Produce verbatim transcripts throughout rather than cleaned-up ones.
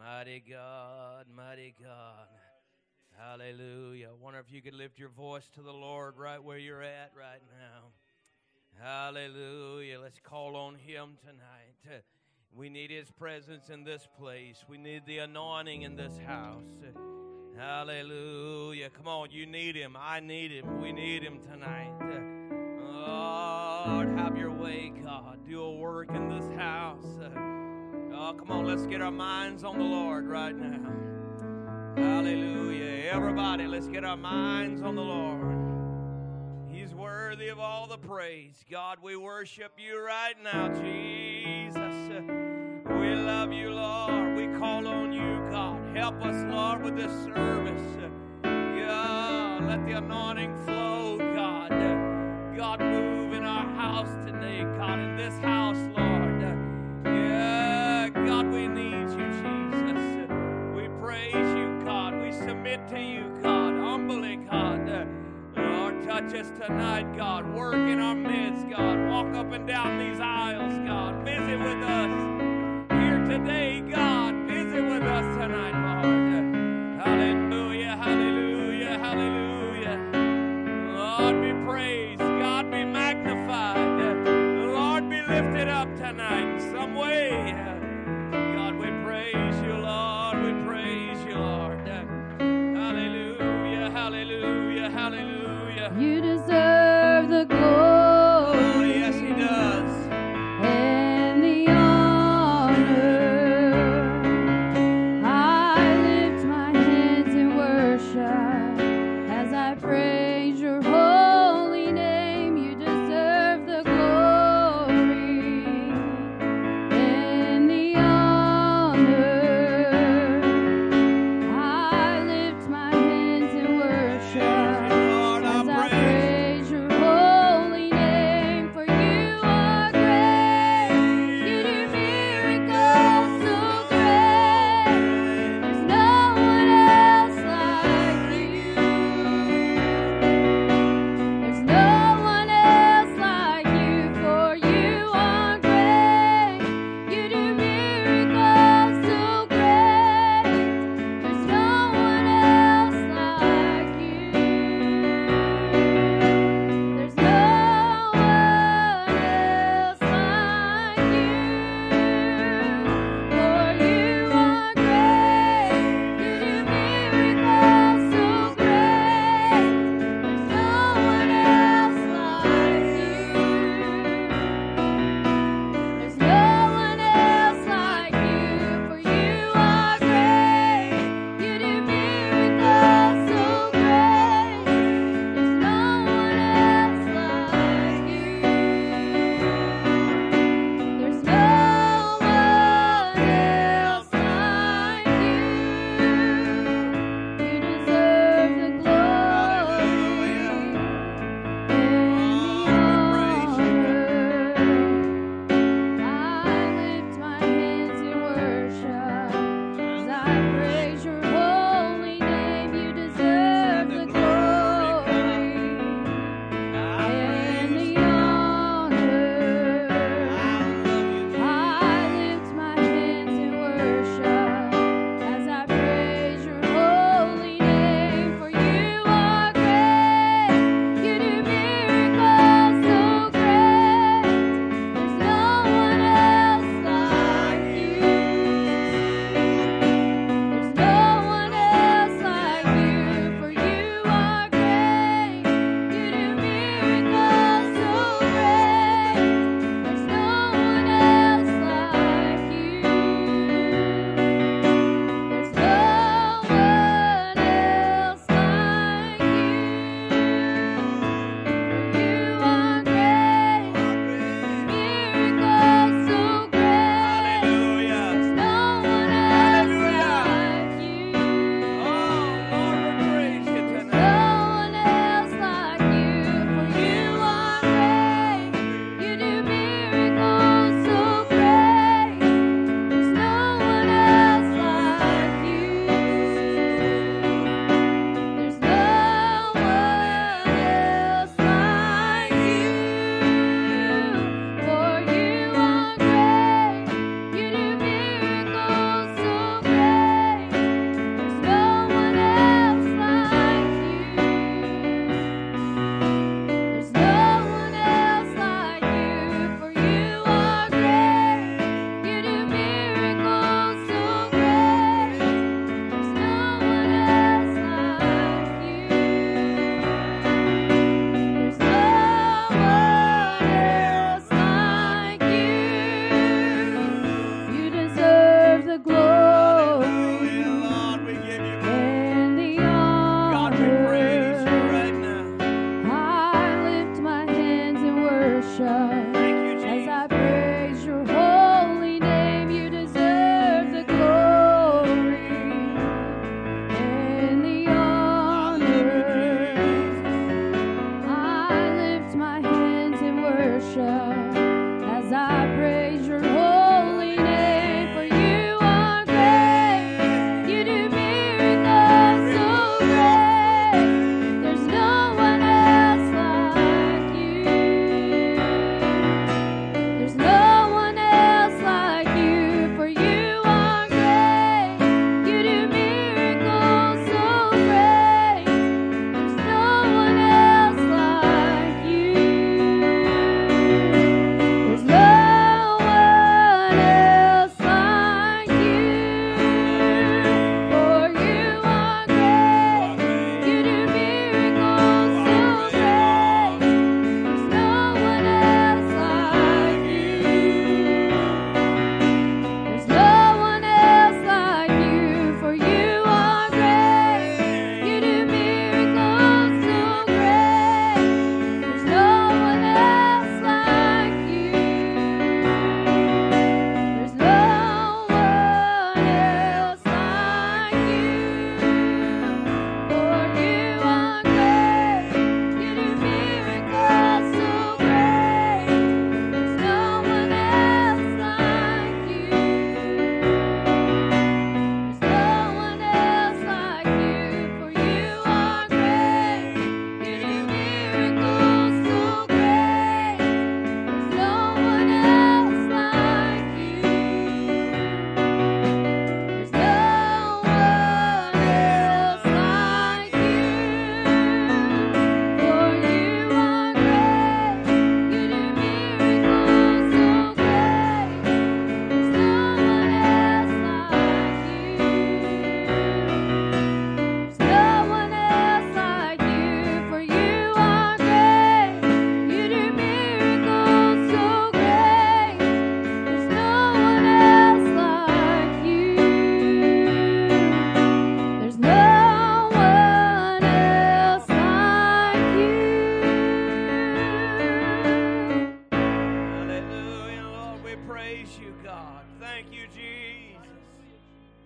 Mighty God, mighty God. Hallelujah. I wonder if you could lift your voice to the Lord right where you're at right now. Hallelujah. Let's call on Him tonight. We need His presence in this place. We need the anointing in this house. Hallelujah. Come on, you need Him. I need Him. We need Him tonight. Lord, have your way, God. Do a work in this house. Oh, come on, let's get our minds on the Lord right now. Hallelujah. Everybody, let's get our minds on the Lord. He's worthy of all the praise. God, we worship you right now, Jesus. We love you, Lord. We call on you, God. Help us, Lord, with this service. God, let the anointing flow, God. God, move in our house today, God, in this house, Lord. Yeah, God, we need you, Jesus. We praise you, God. We submit to you, God, humbly, God. Lord, touch us tonight, God. Work in our midst, God. Walk up and down these aisles, God. Visit with us here today, God. Visit with us tonight, Lord. Hallelujah, hallelujah, hallelujah. Lord, be praised. God, be magnified. Lord, be lifted up tonight in some way. God, we praise you, Lord. We praise you, Lord. Hallelujah, hallelujah, hallelujah. You deserve the glory. Oh, yes, He does. And the honor. I lift my hands in worship as I praise your holy name. You deserve the glory and the honor. I lift my hands in worship Lord, I as I praise praise your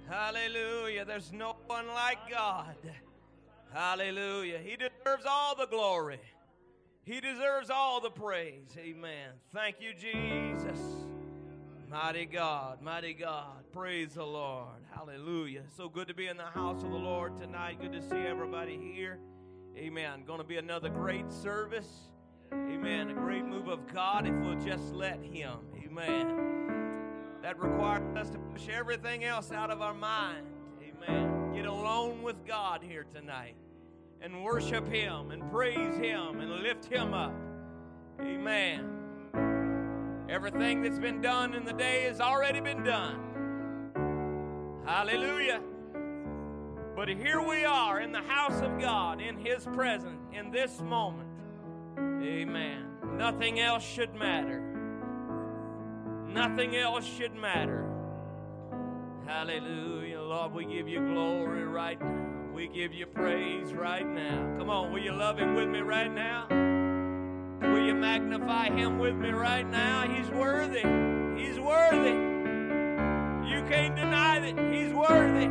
Hallelujah. There's no one like God. Hallelujah. He deserves all the glory. He deserves all the praise. Amen. Thank you, Jesus. Mighty God, mighty God. Praise the Lord. Hallelujah. So good to be in the house of the Lord tonight. Good to see everybody here. Amen. Going to be another great service. Amen. A great move of God if we'll just let Him. Amen. That requires us to push everything else out of our mind. Amen. Get alone with God here tonight and worship Him and praise Him and lift Him up. Amen. Everything that's been done in the day has already been done. Hallelujah. But here we are in the house of God, in His presence, in this moment. Amen. Nothing else should matter. Nothing else should matter. Hallelujah. Lord, we give you glory right now. We give you praise right now. Come on, will you love Him with me right now? Will you magnify Him with me right now? He's worthy. He's worthy. You can't deny that He's worthy.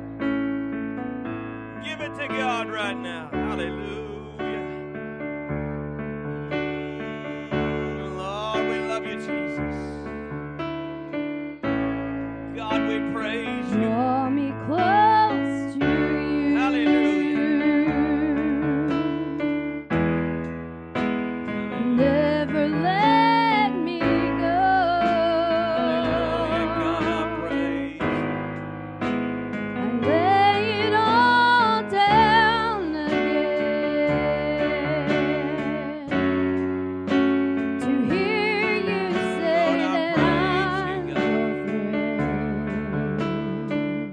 Give it to God right now. Hallelujah. Lord, we love you, Jesus. God, we praise you. Draw me close to you. Hallelujah. Never let me go. Hallelujah. God, I praise you. I lay it all down again to hear you say Lord, I that praise I'm you, your God. friend.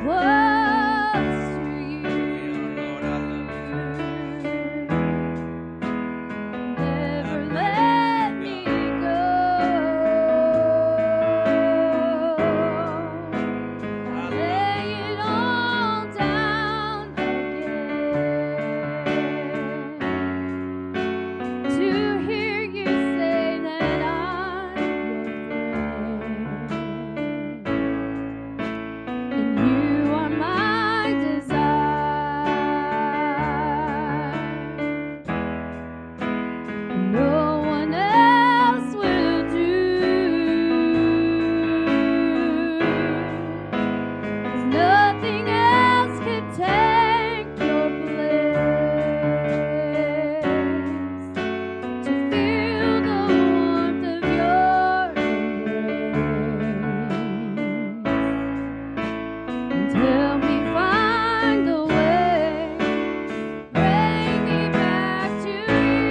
close to you. Lord, I love you. Never let me go. I Lay it all down again. To hear you say that I'm your friend, and you are my desire. No one else will do. 'Cause nothing else can take your place. To feel the warmth of your embrace, and help me find the way. Bring me back to you.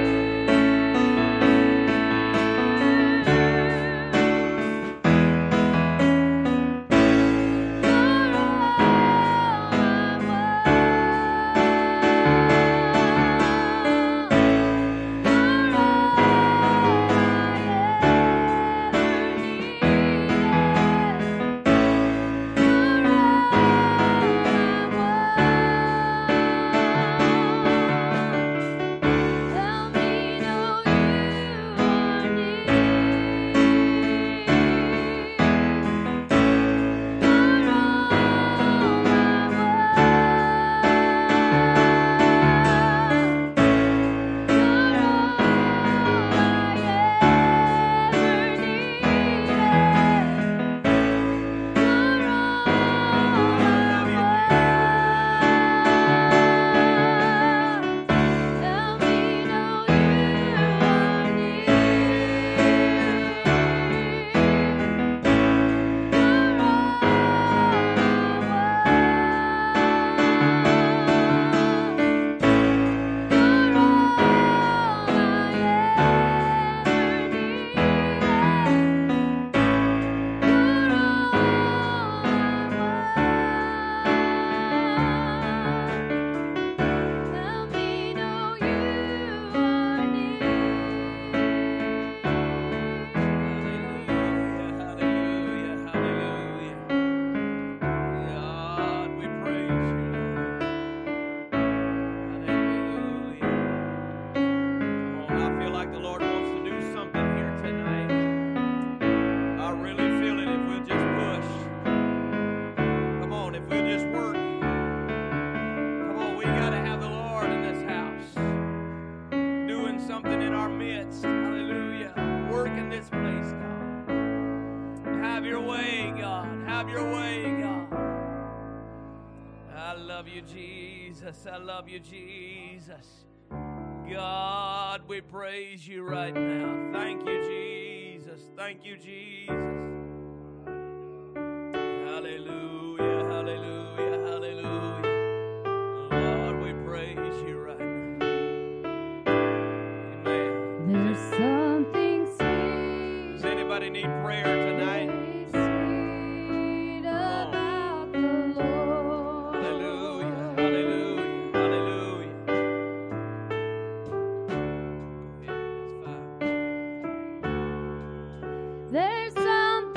love you, Jesus. I love you, Jesus. God, we praise you right now. Thank you, Jesus. Thank you, Jesus. Hallelujah, hallelujah, hallelujah. Lord, we praise you right now. Amen. There's something sweet. Does anybody need prayer tonight? Sweet about the Lord. Hallelujah, hallelujah, hallelujah. Go ahead, it's fine. There's something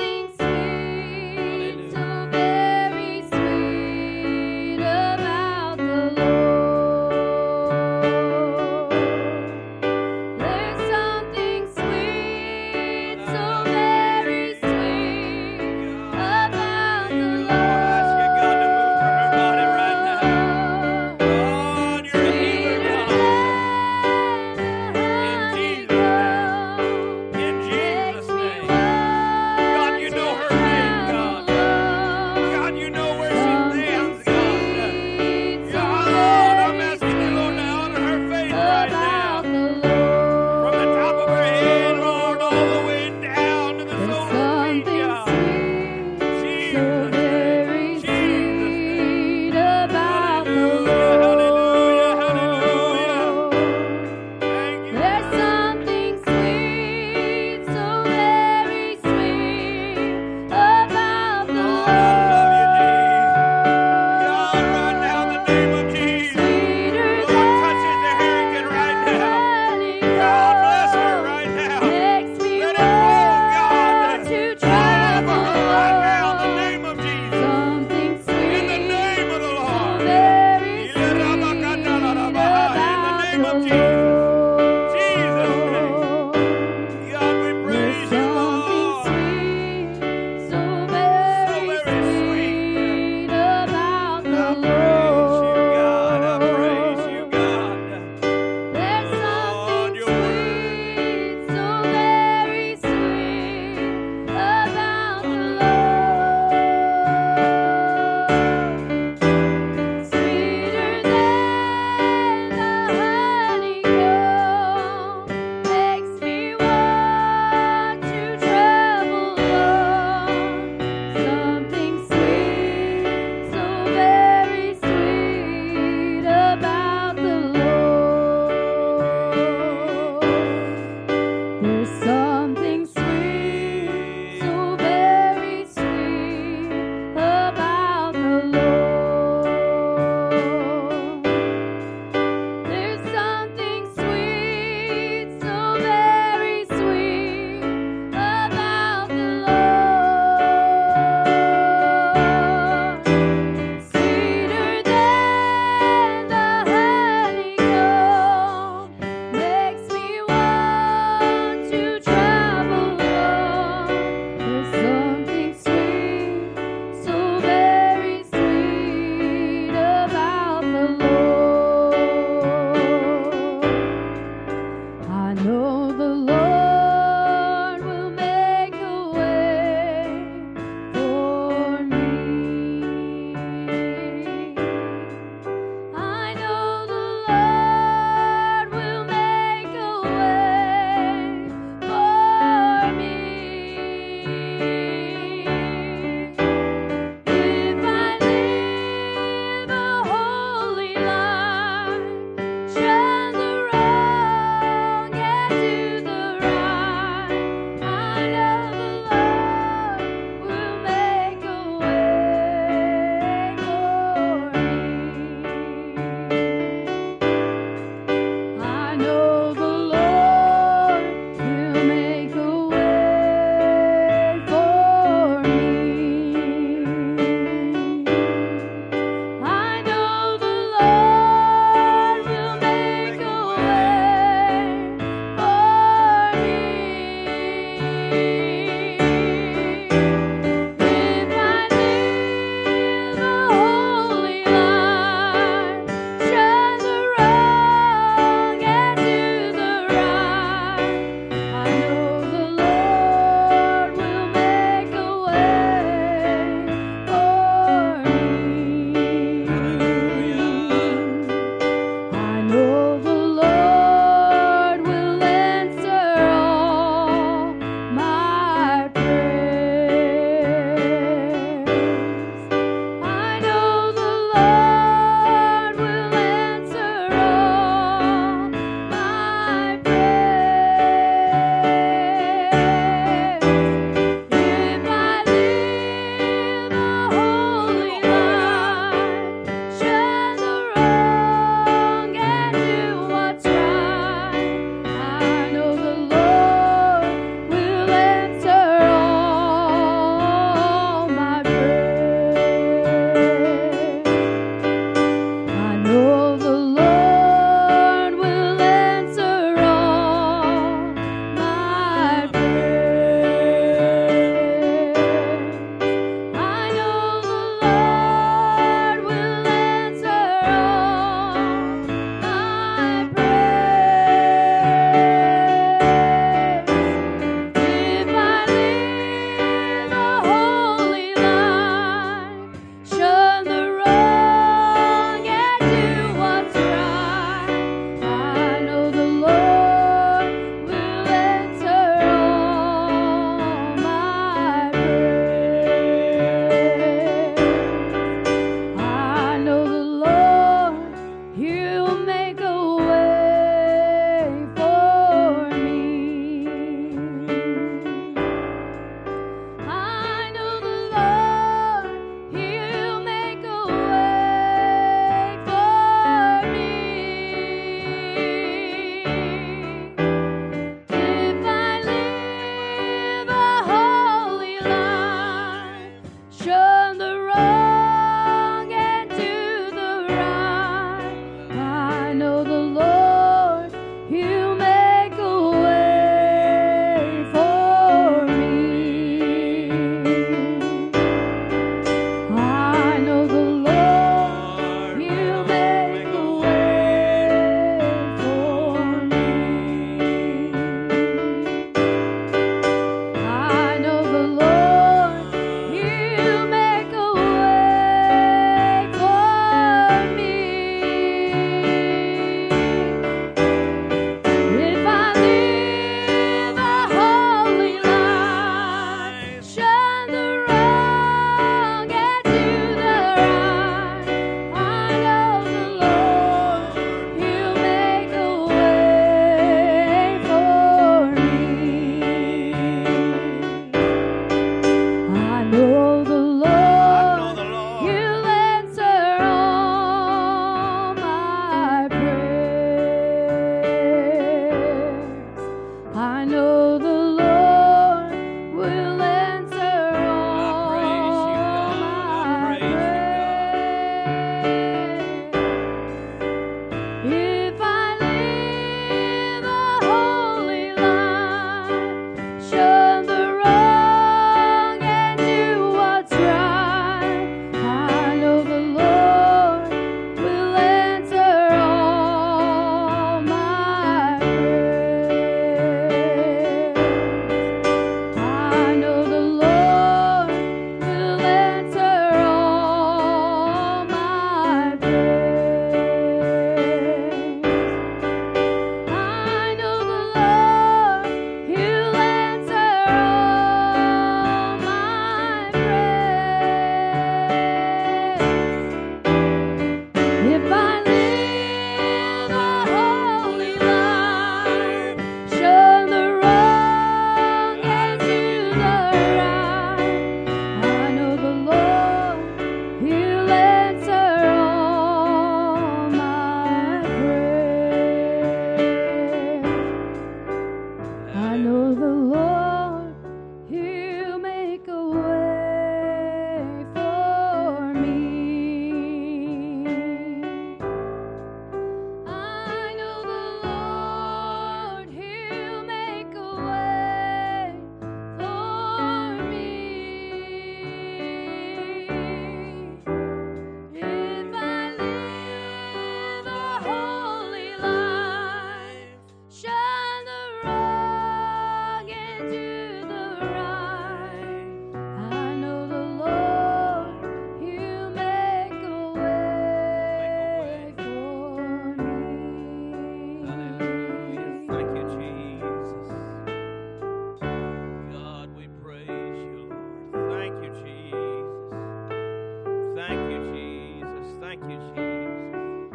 Thank you, Jesus.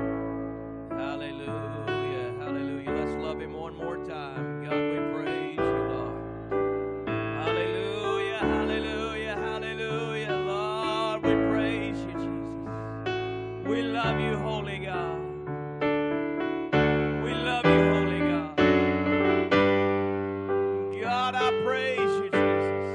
Hallelujah. Hallelujah. Let's love Him one more time. God, we praise you, Lord. Hallelujah. Hallelujah. Hallelujah. Lord, we praise you, Jesus. We love you, Holy God. We love you, Holy God. God, I praise you, Jesus.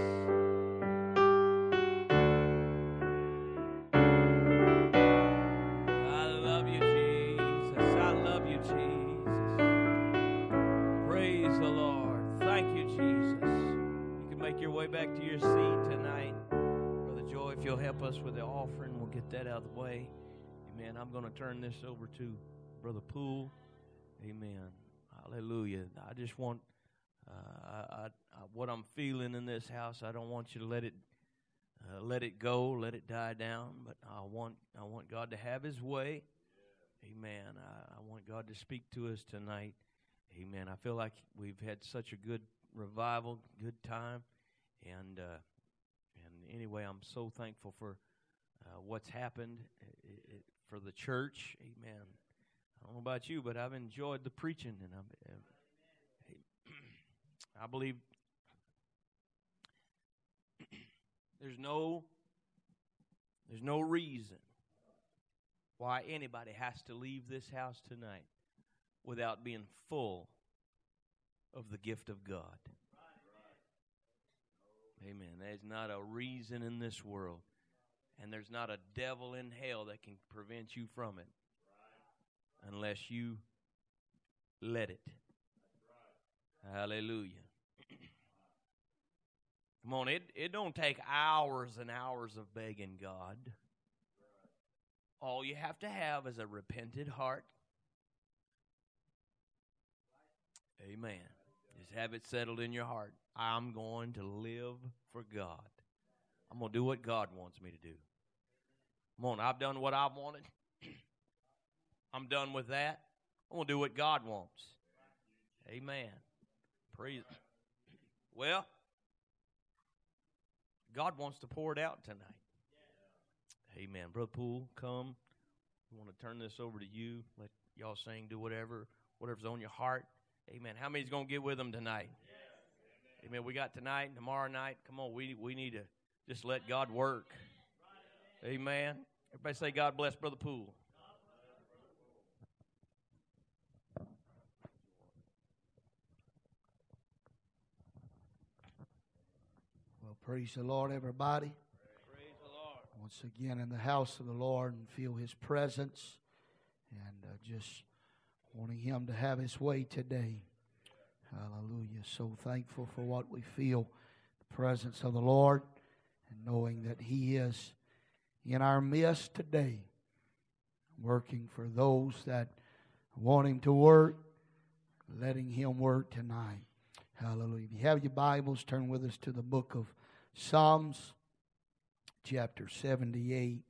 I love you, Jesus. I love you, Jesus. Praise the Lord. Thank you, Jesus. You can make your way back to your seat tonight. Brother Joy, if you'll help us with the offering, we'll get that out of the way. Amen. I'm going to turn this over to Brother Poole. Amen. Hallelujah. I just want uh, I, I, what I'm feeling in this house. I don't want you to let it uh, let it go, let it die down. But I want I want God to have His way. Amen. I, I want God to speak to us tonight. Amen. I feel like we've had such a good revival, good time, and uh, and anyway, I'm so thankful for uh, what's happened it, it, for the church. Amen. I don't know about you, but I've enjoyed the preaching, and I'm, I believe there's no there's no reason why anybody has to leave this house tonight without being full of the gift of God. Amen. There's not a reason in this world, and there's not a devil in hell that can prevent you from it unless you let it. Hallelujah. Come on, it, it don't take hours and hours of begging God. All you have to have is a repentant heart. Amen. Just have it settled in your heart. I'm going to live for God. I'm going to do what God wants me to do. Come on, I've done what I wanted. I'm done with that. I'm going to do what God wants. Amen. Praise. Well, God wants to pour it out tonight. Amen. Brother Poole, come. I want to turn this over to you. Let y'all sing, do whatever, whatever's on your heart. Amen. How many's going to get with them tonight? Amen. We got tonight and tomorrow night. Come on, we we need to just let God work. Amen. Everybody say, God bless Brother Poole. Well, praise the Lord, everybody. Praise the Lord. Once again in the house of the Lord and feel His presence, and uh, just wanting Him to have His way today. Hallelujah. So thankful for what we feel, the presence of the Lord, and knowing that He is in our midst today, working for those that want Him to work, letting Him work tonight. Hallelujah. If you have your Bibles, turn with us to the book of Psalms, chapter seventy-eight.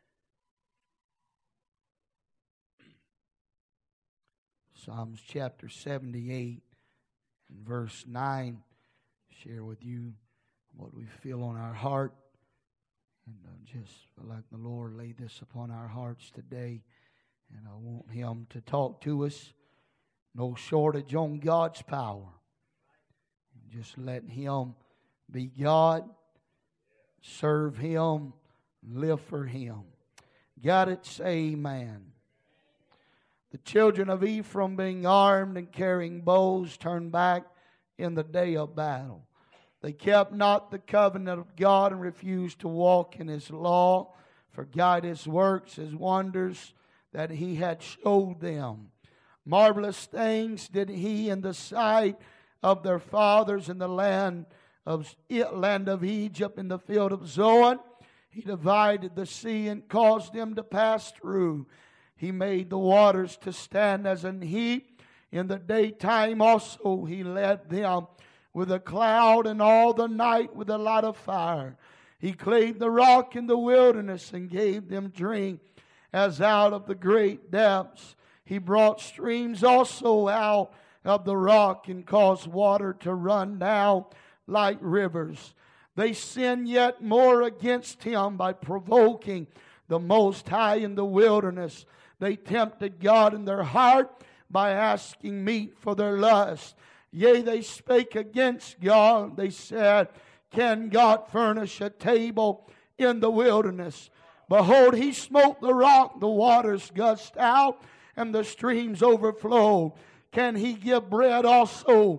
Psalms chapter seventy-eight and verse nine. Share with you what we feel on our heart. And uh, just feel like the Lord laid this upon our hearts today. And I want Him to talk to us. No shortage on God's power. And just let Him be God. Serve Him. Live for Him. Got it? Say amen. The children of Ephraim, being armed and carrying bows, turned back in the day of battle. They kept not the covenant of God and refused to walk in His law, forgot His works, His wonders that He had showed them. Marvelous things did He in the sight of their fathers in the land of, land of Egypt, in the field of Zoan. He divided the sea and caused them to pass through. He made the waters to stand as an heap. In the daytime also He led them with a cloud, and all the night with a light of fire. He clave the rock in the wilderness and gave them drink as out of the great depths. He brought streams also out of the rock and caused water to run down like rivers. They sinned yet more against Him by provoking the Most High in the wilderness. They tempted God in their heart by asking meat for their lust. Yea, they spake against God. They said, can God furnish a table in the wilderness? Behold, he smote the rock, the waters gushed out, and the streams overflowed. Can he give bread also?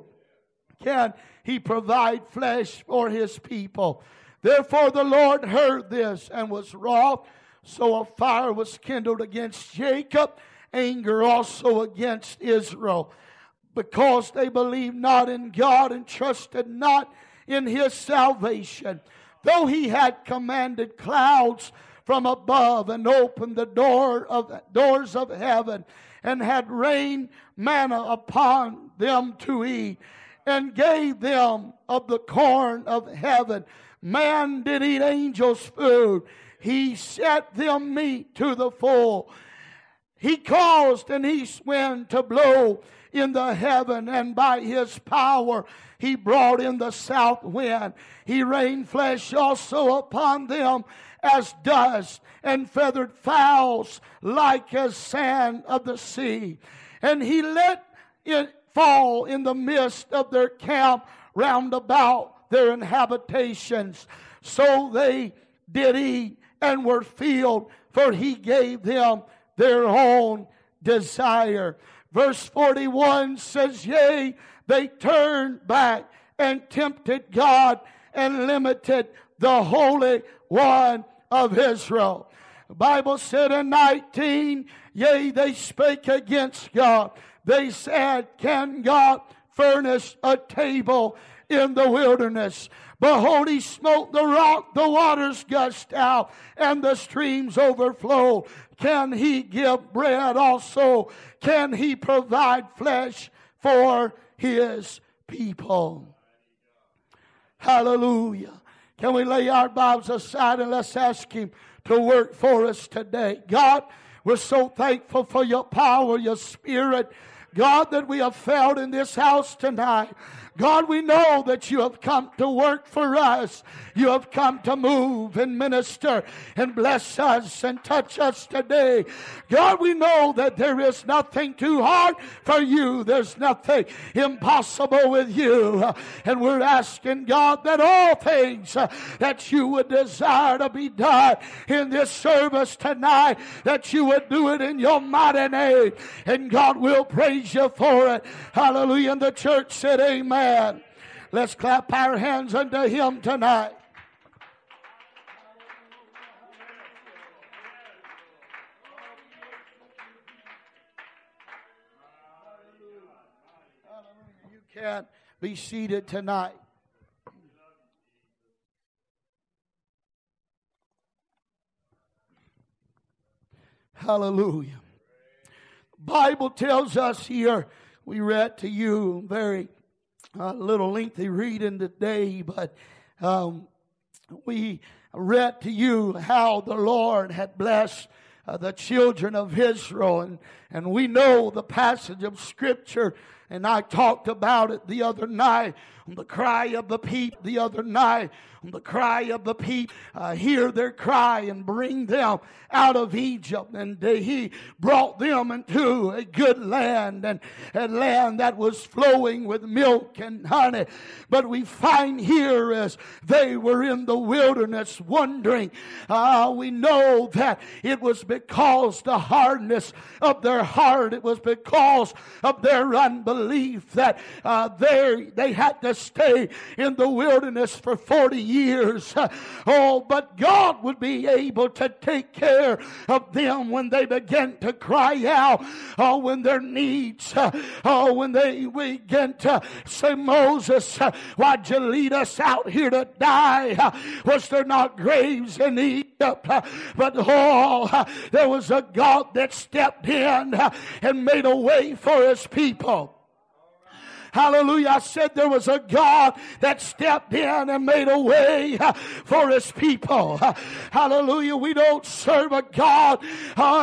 Can he provide flesh for his people? Therefore the Lord heard this and was wroth. So a fire was kindled against Jacob, anger also against Israel, because they believed not in God and trusted not in his salvation. Though he had commanded clouds from above and opened the door of doors of heaven, and had rained manna upon them to eat, and gave them of the corn of heaven. Man did eat angels' food. He set them meat to the full. He caused an east wind to blow in the heaven, and by his power he brought in the south wind. He rained flesh also upon them as dust, and feathered fowls like as sand of the sea. And he let it fall in the midst of their camp round about their inhabitations. So they did eat and were filled, for he gave them their own desire. Verse forty-one says, yea, they turned back and tempted God and limited the Holy One of Israel. The Bible said in nineteen, yea, they spake against God. They said, can God furnish a table in the wilderness? Behold, he smote the rock, the waters gushed out, and the streams overflowed. Can he give bread also? Can he provide flesh for his people? Hallelujah. Can we lay our Bibles aside and let's ask him to work for us today? God, we're so thankful for your power, your spirit, God, that we have felt in this house tonight. God, we know that you have come to work for us. You have come to move and minister and bless us and touch us today. God, we know that there is nothing too hard for you. There's nothing impossible with you. And we're asking, God, that all things that you would desire to be done in this service tonight, that you would do it in your mighty name. And God, will praise you for it. Hallelujah. And the church said, amen. Let's clap our hands unto him tonight. You can be seated tonight. Hallelujah. The Bible tells us here, we read to you very a little lengthy reading today, but um, we read to you how the Lord had blessed uh, the children of Israel, and, and we know the passage of Scripture, and I talked about it the other night, on the cry of the people the other night, on the cry of the people, uh, hear their cry and bring them out of Egypt. And uh, he brought them into a good land, and a land that was flowing with milk and honey. But we find here as they were in the wilderness wandering, uh, we know that it was because the hardness of their heart, it was because of their unbelief that uh, they, they had to stay in the wilderness for forty years. Oh, but God would be able to take care of them when they begin to cry out, oh, when their needs, oh, when they begin to say, Moses, why'd you lead us out here to die? Was there not graves in Egypt? But oh, there was a God that stepped in and made a way for his people. Hallelujah. I said there was a God that stepped in and made a way for his people. Hallelujah. We don't serve a God. I,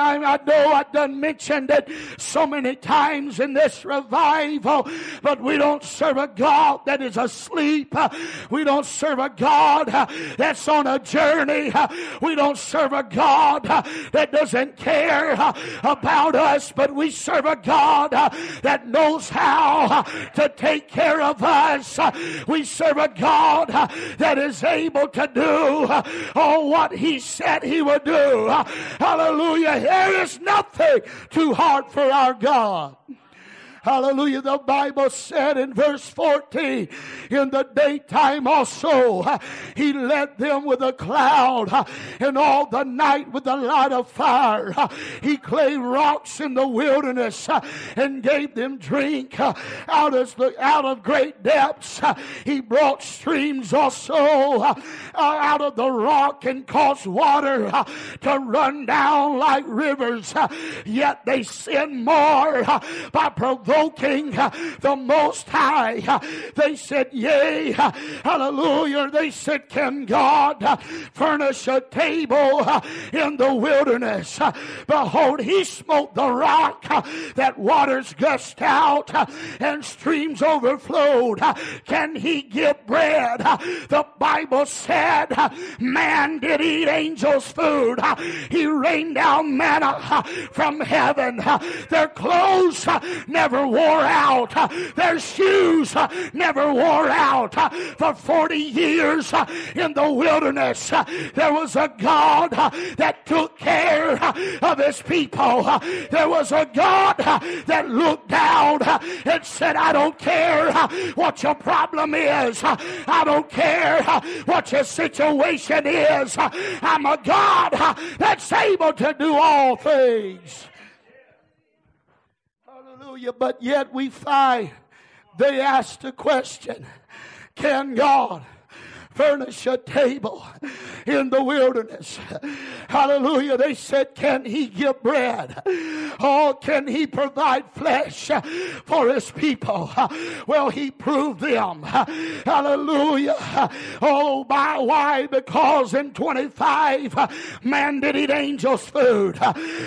I, I know I've done mentioned it so many times in this revival, but we don't serve a God that is asleep. We don't serve a God that's on a journey. We don't serve a God that doesn't care about us, but we serve a God that knows how to take care of us. We serve a God that is able to do all what He said He would do. Hallelujah. There is nothing too hard for our God. Hallelujah. The Bible said in verse fourteen, in the daytime also He led them with a cloud, and all the night with a light of fire. He clave rocks in the wilderness and gave them drink out of, the, out of great depths. He brought streams also out of the rock and caused water to run down like rivers. Yet they sinned more by provoking the Most High. They said, yea, hallelujah. They said, can God furnish a table in the wilderness? Behold, He smote the rock, that waters gushed out and streams overflowed. Can He give bread? The Bible said, man did eat angels' food. He rained down manna from heaven. Their clothes never wore out. Their shoes never wore out. For forty years in the wilderness, there was a God that took care of His people. There was a God that looked down and said, I don't care what your problem is. I don't care what your situation is. I'm a God that's able to do all things. Hallelujah. But yet we find they asked the question, can God furnish a table in the wilderness? Hallelujah. They said, can He give bread? Oh, can He provide flesh for His people? Well, He proved them. Hallelujah. Oh, by why? Because in twenty-five, man did eat angels' food.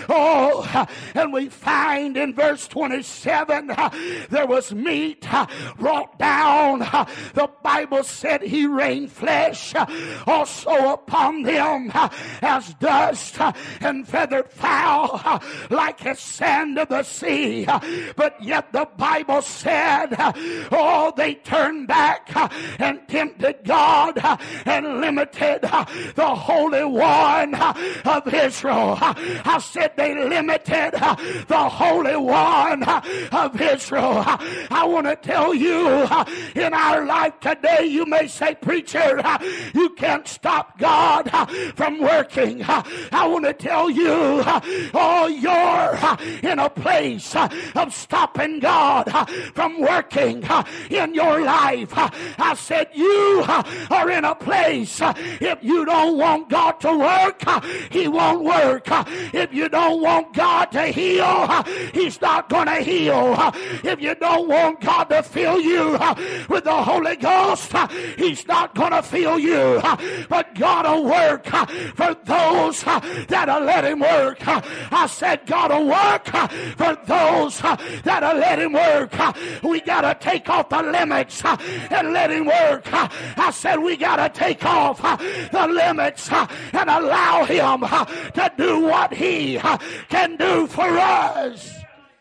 Oh, and we find in verse twenty-seven, there was meat brought down. The Bible said He rained flesh also upon them as dust and feathered fowl, like as sand of the sea. But yet the Bible said, oh, they turned back and tempted God and limited the Holy One of Israel. I said they limited the Holy One of Israel. I want to tell you, in our life today, you may say, preacher, you can't stop God from working. I want to tell you, oh, you're in a place of stopping God from working in your life. I said you are in a place, if you don't want God to work, He won't work. If you don't want God to heal, He's not going to heal. If you don't want God to fill you with the Holy Ghost, He's not going to fill you. But God will work for those that'll let Him work. I said God will work for those that'll let Him work. We got to take off the limits and let Him work. I said we got to take off the limits and allow Him to do what He can do for us.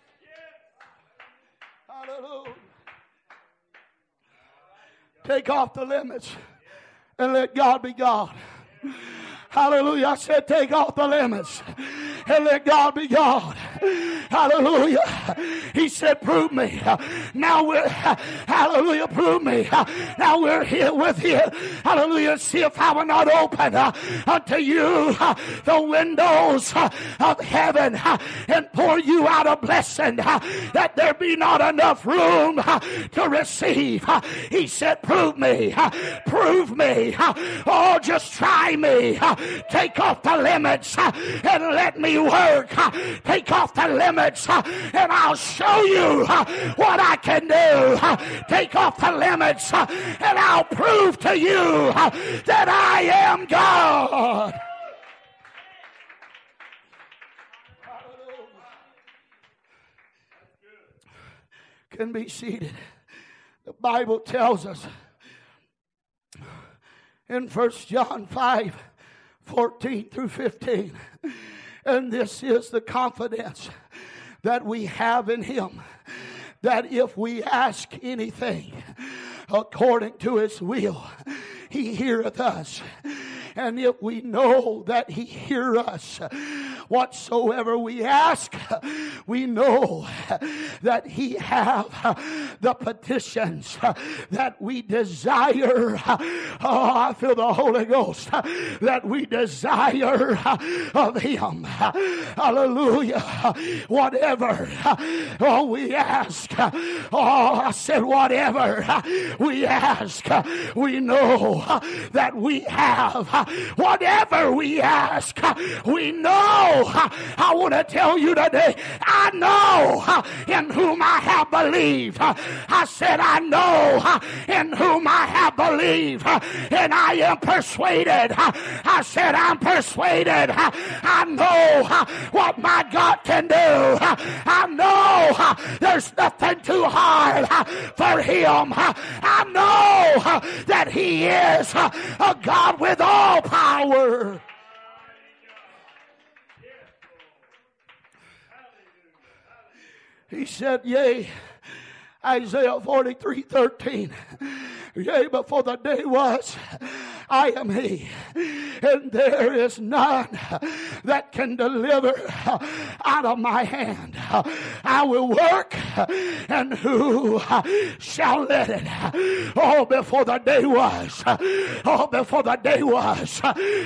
Hallelujah. Take off the limits and let God be God. Hallelujah. I said take off the limits and let God be God. Hallelujah. He said, prove me. Now we're, hallelujah, prove me. Now we're here with you. Hallelujah. See if I will not open uh, unto you uh, the windows uh, of heaven uh, and pour you out a blessing uh, that there be not enough room uh, to receive. Uh, he said, prove me. Uh, prove me. Uh, oh, just try me. Uh, take off the limits uh, and let me work. Uh, take off the limits uh, and I'll show you uh, what I can do. Uh, take off the limits uh, and I'll prove to you uh, that I am God. can be seated. The Bible tells us in First John five, fourteen through fifteen, and this is the confidence that we have in Him, that if we ask anything according to His will, He heareth us. And if we know that He hear us, whatsoever we ask, we know that He have the petitions that we desire. Oh, I feel the Holy Ghost, that we desire of Him. Hallelujah. Whatever oh, we ask, oh, I said whatever we ask, we know that we have. Whatever we ask, we know. I want to tell you today, I know in whom I have believed. I said I know in whom I have believed, and I am persuaded. I said I'm persuaded. I know what my God can do. I know there's nothing too hard for Him. I know that He is a God with all power. He said, yea, Isaiah forty-three thirteen, yea, before the day was, I am He, and there is none that can deliver out of my hand. I will work, and who shall let it? Oh, before the day was, oh, before the day was,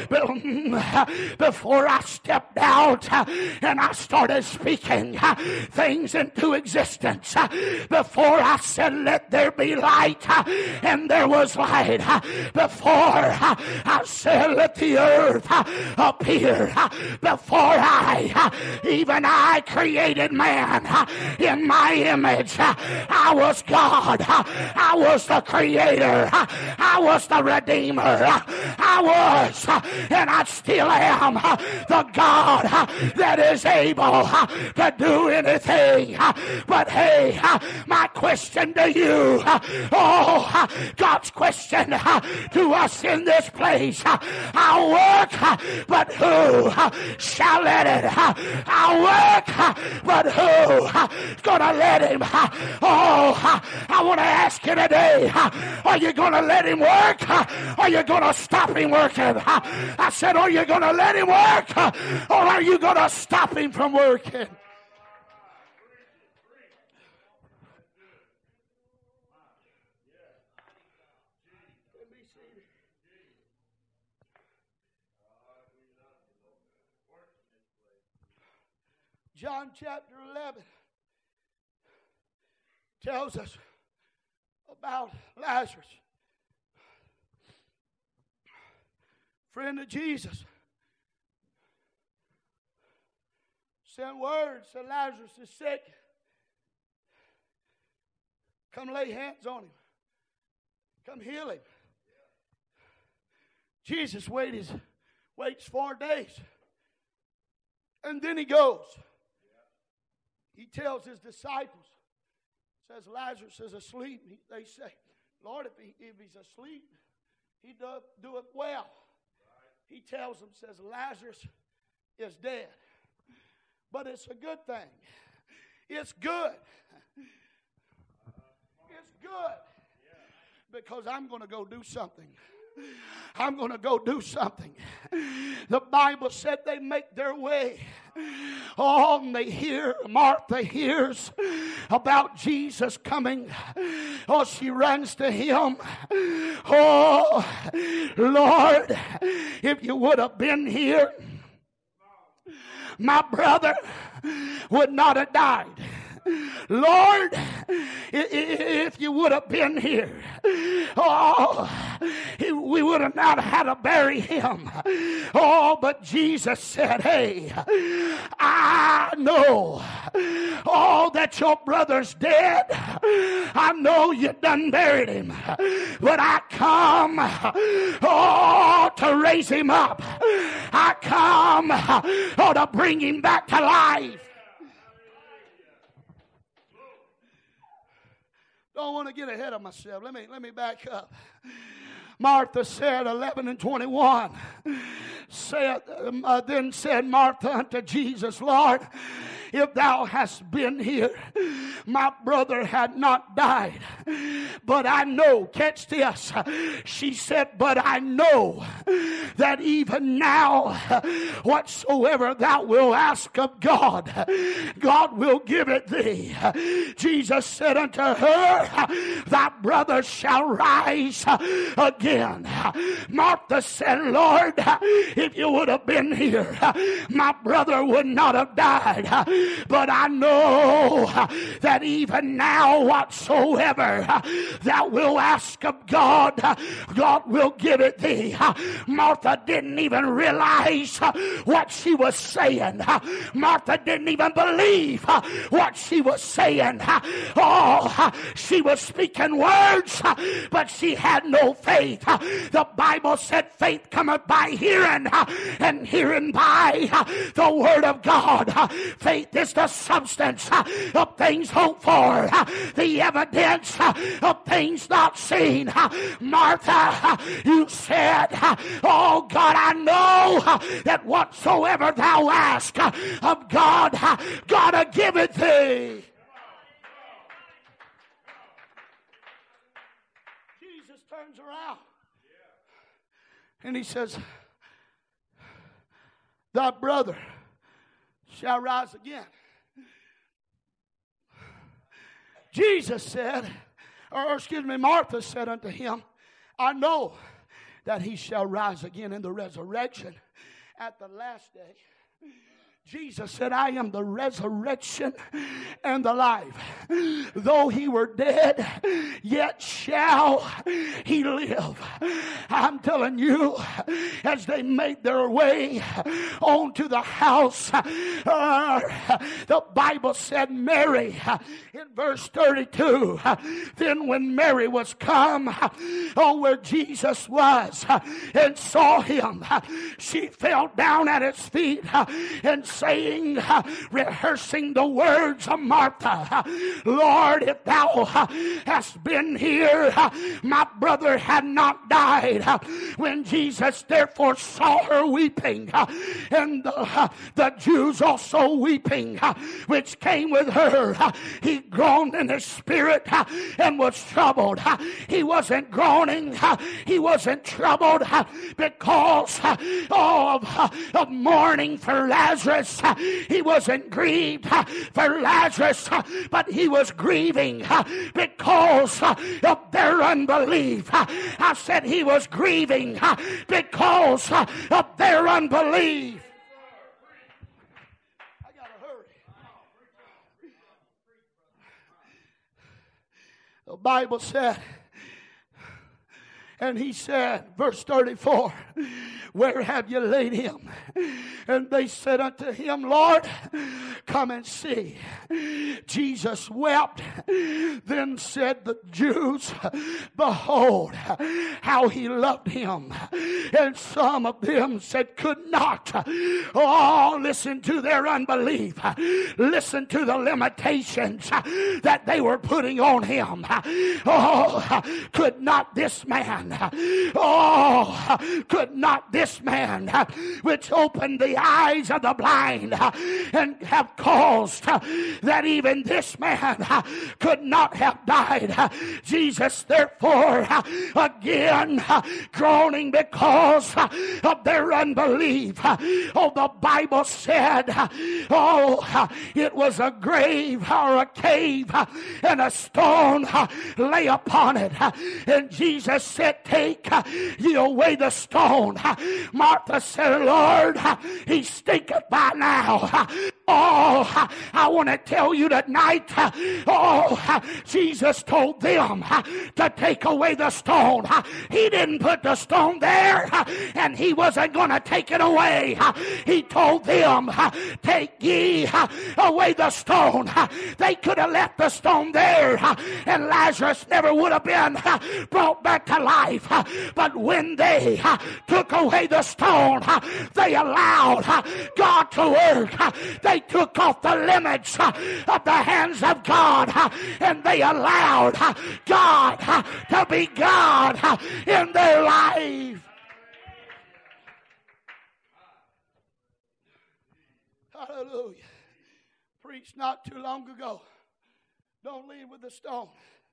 before I stepped out and I started speaking things into existence, before I said, let there be light, and there was light, before I said, let the earth appear, before I, even I created man in my image. I was God. I was the creator. I was the redeemer. I was, and I still am, the God that is able to do anything. But hey, my question to you, oh, God's question to us in this place, I'll work, but who shall let it? I'll work, but who's gonna let Him? Oh, I want to ask you today, are you gonna let Him work? Are you gonna stop Him working? I said, are you gonna let Him work, or are you gonna stop Him from working? John chapter eleven tells us about Lazarus, friend of Jesus. Sent word, said Lazarus is sick. Come lay hands on him. Come heal him. Jesus waited, waits four days. And then He goes. He tells His disciples, says Lazarus is asleep. He, they say, Lord, if, he, if he's asleep, He do, do it well. He tells them, says Lazarus is dead. But it's a good thing. It's good. It's good. Because I'm going to go do something. I'm going to go do something. The Bible said they make their way. Oh, and they hear, Martha hears about Jesus coming. Oh, she runs to Him. Oh, Lord, if you would have been here, my brother would not have died. Lord, if you would have been here, oh, we would have not had to bury him. Oh, but Jesus said, hey, I know, oh, that your brother's dead. I know you done buried him, but I come, oh, to raise him up. I come, oh, to bring him back to life. don't want to get ahead of myself. Let me, let me back up. Martha said, eleven and twenty-one, said, uh, then said Martha unto Jesus, Lord, if thou hast been here, my brother had not died. But I know, catch this, she said, but I know that even now, whatsoever thou wilt ask of God, God will give it thee. Jesus said unto her, thy brother shall rise again. Martha said, Lord, if you would have been here, my brother would not have died. But I know that even now, whatsoever thou wilt ask of God, God will give it thee. Martha didn't even realize what she was saying. Martha didn't even believe what she was saying. Oh, she was speaking words, but she had no faith. The Bible said faith cometh by hearing, and hearing by the word of God. Faith is the substance of things hoped for, the evidence of things not seen. Martha, you said, oh God, I know that whatsoever thou ask of God, God will give it thee. Jesus turns around and he says, thy brother shall rise again. Jesus said, or excuse me, Martha said unto him, I know that he shall rise again in the resurrection at the last day. Jesus said, I am the resurrection and the life. Though he were dead, yet shall he live. I'm telling you, as they made their way onto the house, uh, the Bible said Mary, in verse thirty-two, then when Mary was come, oh, where Jesus was, and saw him, she fell down at his feet and saying, rehearsing the words of Martha, Lord, if thou hast been here, my brother had not died. When Jesus therefore saw her weeping, and the, the Jews also weeping, which came with her, he groaned in his spirit and was troubled. He wasn't groaning, he wasn't troubled because of, of mourning for Lazarus. He wasn't grieved for Lazarus, but he was grieving because of their unbelief. I said he was grieving because of their unbelief. I gotta hurry. The Bible said, and he said, verse thirty-four, where have you laid him? And they said unto him, Lord, come and see. Jesus wept. Then said the Jews, behold, how he loved him. And some of them said, could not. Oh, listen to their unbelief. Listen to the limitations that they were putting on him. Oh, could not this man, oh, could not this man, which opened the eyes of the blind and have caused that even this man could not have died. Jesus therefore again groaning because of their unbelief. Oh, the Bible said, oh, it was a grave or a cave and a stone lay upon it. And Jesus said, take ye away the stone. Martha said, Lord, he stinketh by now. Oh, I want to tell you tonight, oh, Jesus told them to take away the stone. He didn't put the stone there, and he wasn't going to take it away. He told them, take ye away the stone. They could have left the stone there, and Lazarus never would have been brought back to life. But when they took away the stone, they allowed God to work. They they took off the limits uh, of the hands of God, uh, and they allowed uh, God uh, to be God uh, in their life. Hallelujah. Preached not too long ago. Don't leave with the stone.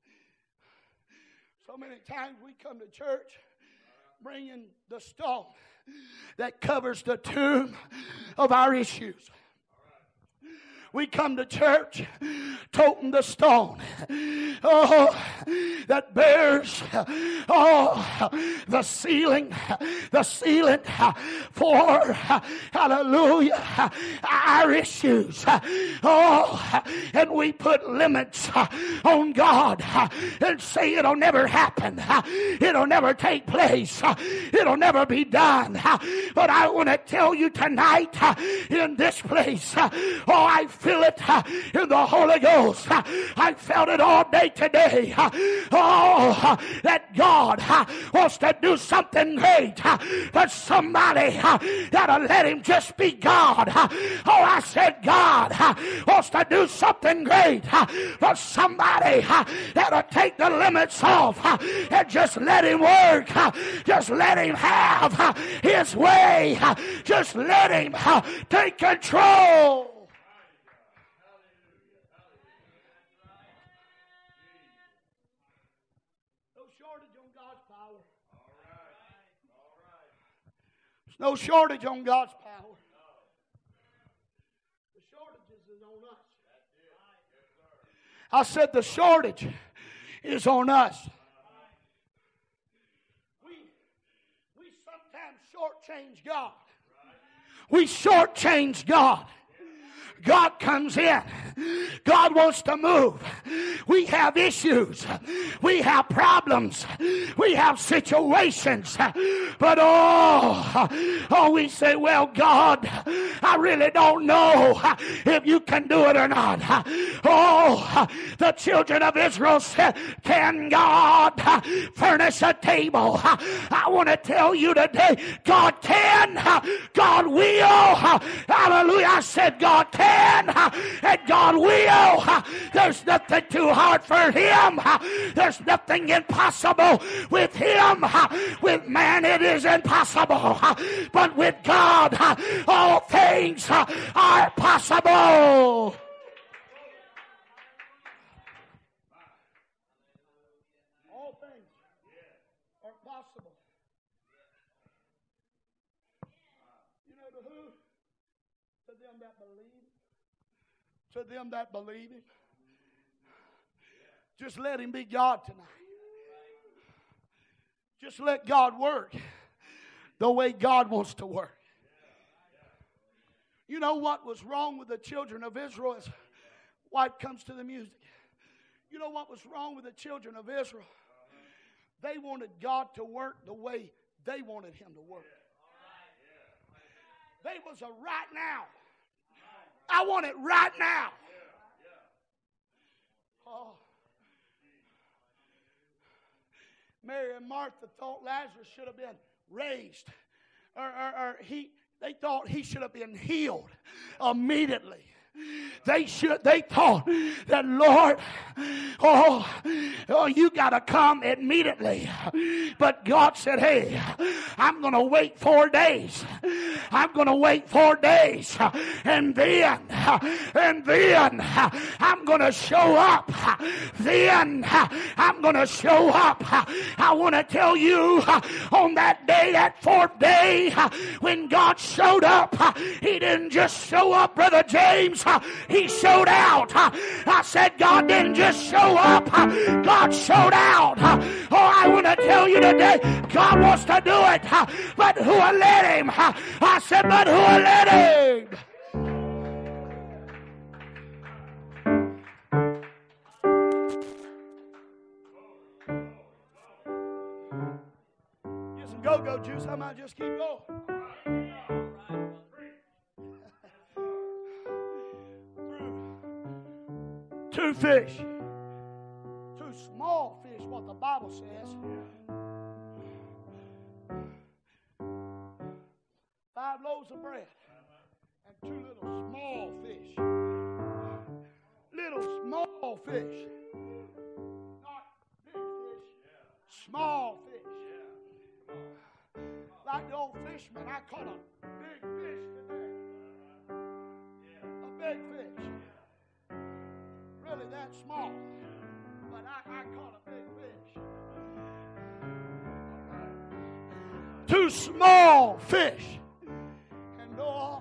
So many times we come to church bringing the stone that covers the tomb of our issues. We come to church toting the stone, oh, that bears, oh, the ceiling, the ceiling for, hallelujah, our issues. Oh, and we put limits on God and say it'll never happen. It'll never take place. It'll never be done. But I want to tell you tonight in this place, oh, I feel it in the Holy Ghost. I felt it all day today. Oh, that God wants to do something great, but somebody gotta let him just be God. Oh, I said God wants to do something great, but somebody gotta take the limits off and just let him work. Just let him have his way. Just let him take control. No shortage on God's power. The shortage is on us. I said the shortage is on us. We, we sometimes shortchange God. We shortchange God. God comes in. God wants to move. We have issues. We have problems. We have situations. But oh, oh, we say, well, God, I really don't know if you can do it or not. Oh, the children of Israel said, can God furnish a table? I want to tell you today, God can. God will. Hallelujah. I said, God can. And God will. There's nothing too hard for him. There's nothing impossible with him. With man it is impossible, but with God all things are possible. All things are possible. You know to who? To them that believe. To them that believe him. Just let him be God tonight. Just let God work the way God wants to work. You know what was wrong with the children of Israel? As wife comes to the music. You know what was wrong with the children of Israel? They wanted God to work the way they wanted him to work. They was a right now. I want it right now. Oh. Mary and Martha thought Lazarus should have been raised. Or, or, or he, they thought he should have been healed immediately. They should. They thought that, Lord, oh, oh you got to come immediately. But God said, hey, I'm going to wait four days. I'm going to wait four days. And then, and then I'm going to show up. Then I'm going to show up. I want to tell you on that day, that fourth day, when God showed up, he didn't just show up, Brother James. He showed out. I said God didn't just show up. God showed out. Oh, I want to tell you today, God wants to do it. But who will let him? I said, but who will let him? Get some go-go juice. I might just keep going. Two fish. Two small fish, what the Bible says. Five loaves of bread. And two little small fish. fish. Not big fish. Small fish. Like the old fisherman, I caught a big fish today. A big fish. Really that small. But I, I caught a big fish. Two small fish. And Noah.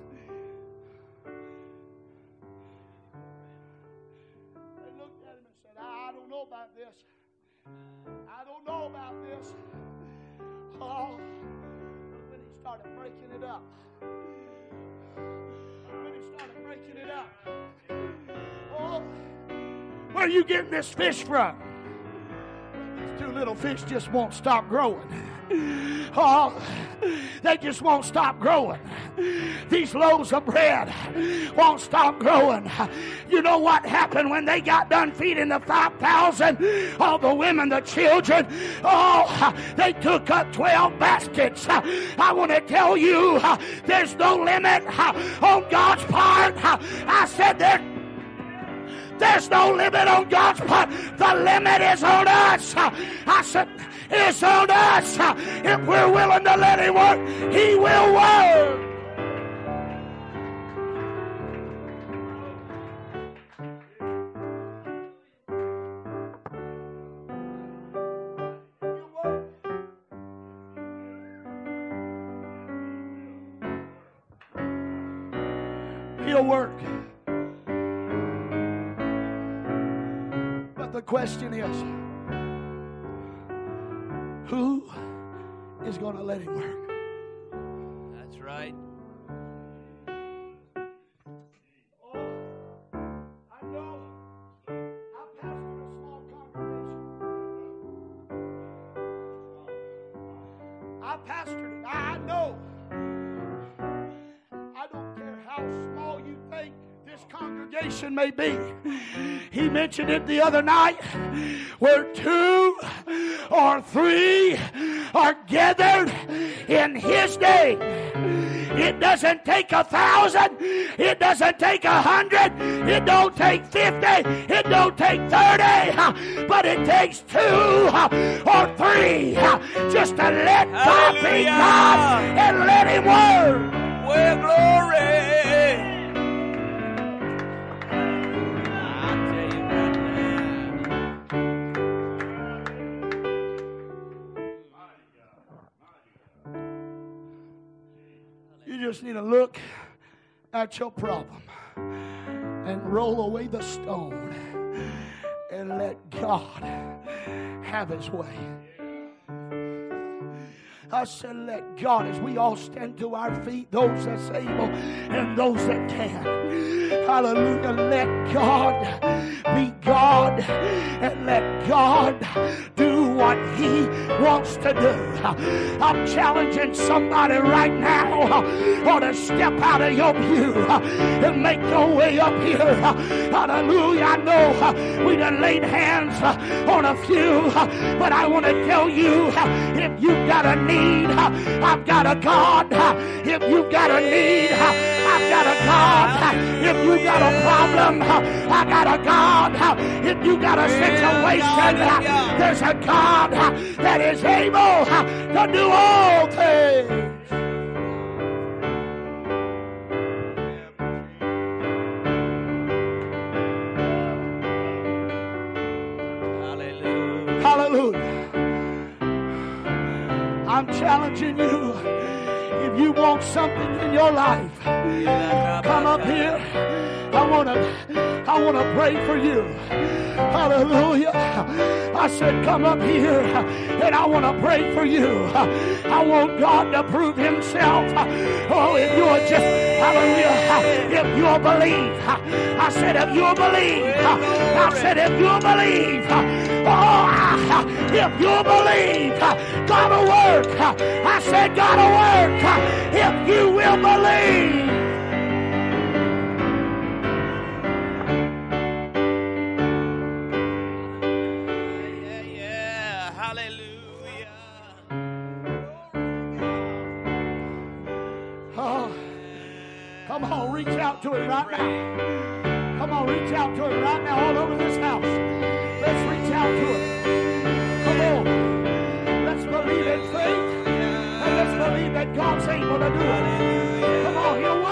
They looked at him and said, I don't know about this. I don't know about this. Oh, when he started breaking it up. When he started breaking it up. Oh, where are you getting this fish from? These two little fish just won't stop growing. Oh, they just won't stop growing. These loaves of bread won't stop growing. You know what happened when they got done feeding the five thousand? All the women, the children, oh, they took up twelve baskets. I want to tell you, there's no limit on God's part. I said there There's no limit on God's part. The limit is on us. I said, it's on us. If we're willing to let Him work, He will work. He'll work. The question is, who is going to let Him work? That's right. Oh, I know. I pastor a small congregation. I pastored it. I know. I don't care how small you think this congregation may be. He mentioned it the other night, where two or three are gathered in His name. It doesn't take a thousand. It doesn't take a hundred. It don't take fifty. It don't take thirty. But it takes two or three just to let God be God and let Him work. Well, glory. You just need to look at your problem and roll away the stone and let God have His way. I said, let God, as we all stand to our feet, those that's able and those that can. Hallelujah. Let God be God and let God do what He wants to do. I'm challenging somebody right now or to step out of your pew and make your way up here. Hallelujah. I know we done laid hands on a few, but I want to tell you, if you've got a need, I've got a God. If you've got a need, I've got a God. If you've got a problem, I got a God. If you've got a situation, there's a God that is able to do all things. Hallelujah. Hallelujah. I'm challenging you. If you want something in your life, come up here. I want to I want to pray for you. Hallelujah. I said, come up here and I want to pray for you. I want God to prove Himself. Oh, if you'll just, hallelujah, if you'll believe. I said, if you'll believe. I said, if you'll believe. Oh, if you'll believe, God will work. I said, God will work if you will believe. Come on, reach out to Him right now. Come on. on, reach out to him right now all over this house. Let's reach out to him. Come on. Let's believe in faith. And let's believe that God's able to do it. Come on, he'll